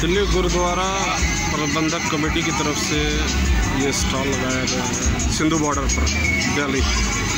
दिल्ली गुरुद्वारा प्रबंधक कमेटी की तरफ से ये स्टॉल लगाया गया है सिंधु बॉर्डर पर दिल्ली।